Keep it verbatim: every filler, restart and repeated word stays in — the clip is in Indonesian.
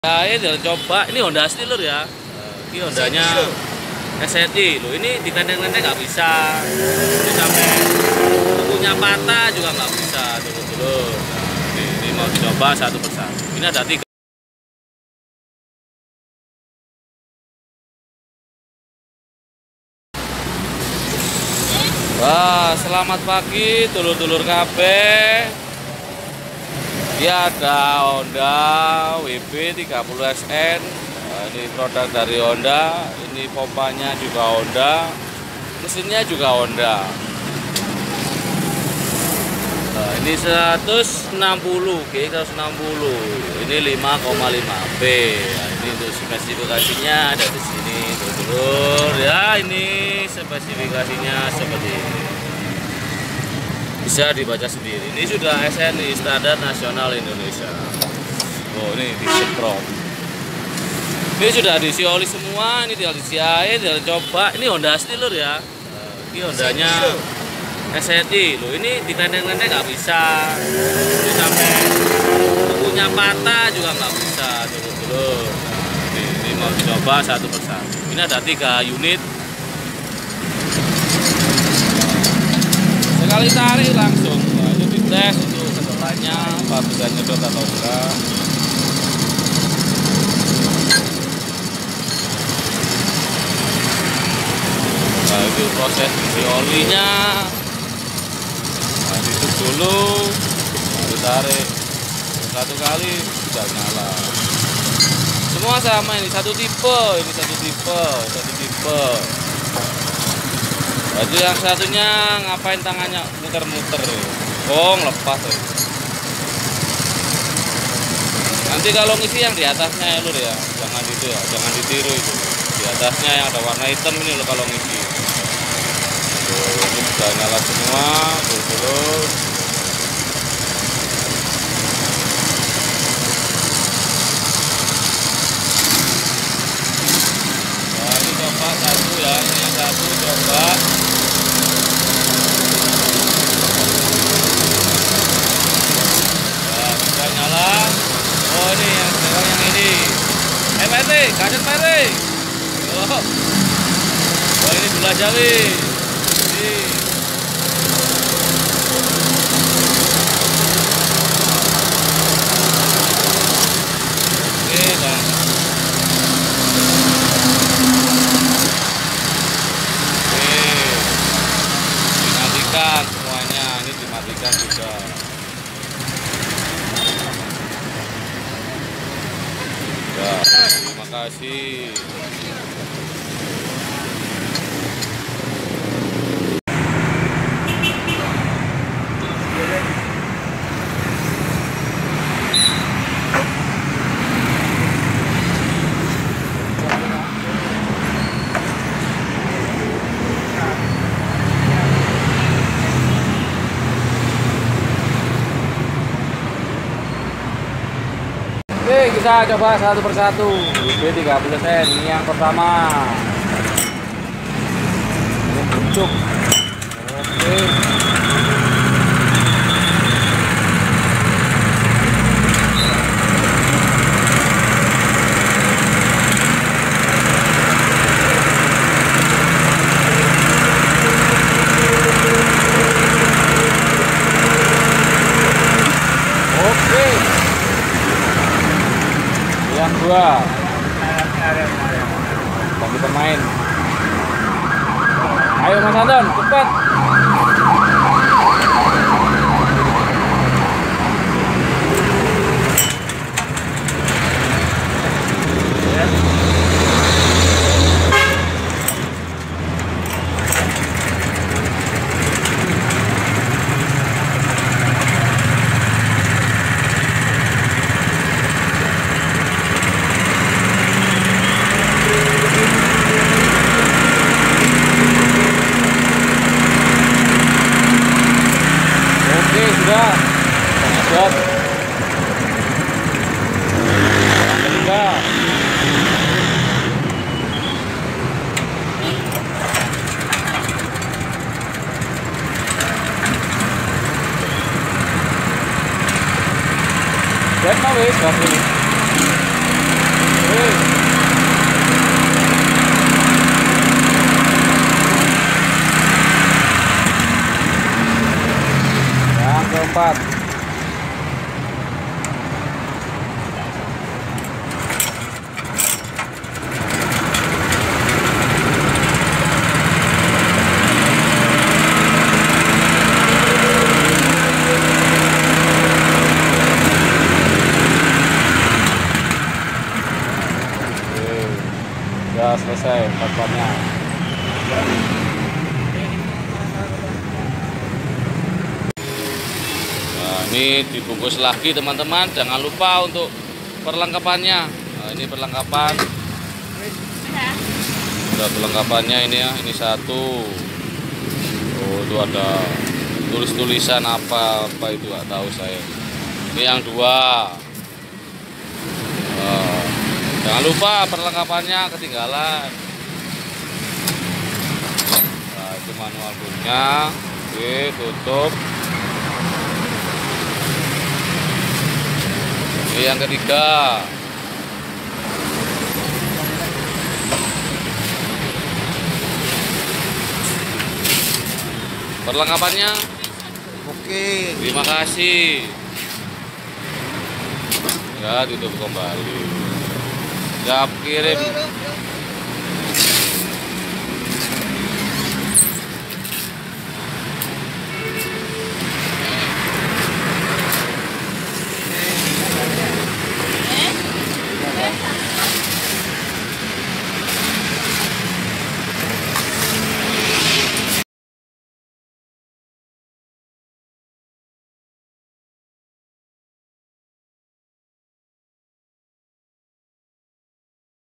Ya, ini coba, ini Honda Steel lur ya. Ini Hondanya S L I loh. Ini ditendeng-tendeng nggak bisa. Ini sampai bukunya patah juga nggak bisa dulu-dulu. Nah, ini, ini mau coba satu persatu. Ini ada tiga. Wah, selamat pagi dulur-dulur K B. Dia ada Honda W B tiga puluh S N. Nah, ini produk dari Honda. Ini pompanya juga Honda, mesinnya juga Honda. Nah, ini seratus enam puluh G seratus enam puluh. Ini lima koma lima B. Nah, ini untuk spesifikasinya ada di sini, dulur. Ya, ini spesifikasinya seperti ini. Bisa dibaca sendiri. Ini sudah S N I, standar nasional Indonesia. Oh, ini disemprot. Ini sudah diisi oli semua. Ini tinggal diisi air, tinggal coba. Ini Honda Steel lur ya. Ini Hondanya S L I loh. Ini ditendeng-tendeng nggak bisa. Ini sampai bukunya patah juga nggak bisa dulu-dulu. Nah, ini, ini mau coba satu persatu. Ini ada tiga unit. Sekali tarik langsung. Nah, itu dites untuk kesempatannya apa bisa nyedot atau enggak. Nah, itu proses isi olinya. Nah, ditutup dulu, baru tarik satu kali sudah nyala. Semua sama, ini satu tipe, ini satu tipe, satu tipe. Baju yang satunya ngapain tangannya muter-muter? Oh, lepas. Ya. Nanti kalau ngisi yang di atasnya ya lur ya, jangan itu ya, jangan ditiru itu. Di atasnya yang ada warna hitam ini loh kalau ngisi. Tuh, ini sudah nyala semua, dulu. Nah, ini coba satu ya, ini yang satu coba. Nyala. Oh, ini yang sekarang yang ini. Eh, P R T, kaget P R T. Oh. Oh, ini gula jawi. Ini. Oke, Bang. Oke. Dimatikan semuanya, ini dimatikan juga. Ya, terima kasih. Oke, kita coba satu persatu. W B tiga puluh S N. Ini yang pertama. Ini bucuk. Oke. Oke. Yang dua, bagi pemain. Ayo Mas Anton, cepat. Sudah selesai papannya. Nah, ini dibungkus lagi teman-teman. Jangan lupa untuk perlengkapannya. Nah, ini perlengkapan. Udah perlengkapannya ini ya. Ini satu. Oh, itu ada tulis-tulisan apa apa itu nggak tahu saya. Ini yang dua. Nah, jangan lupa perlengkapannya ketinggalan. Nah, itu manual punya. Oke, tutup. Ini yang ketiga. Perlengkapannya. Oke. Terima kasih. Ya, tutup kembali. Siap kirim.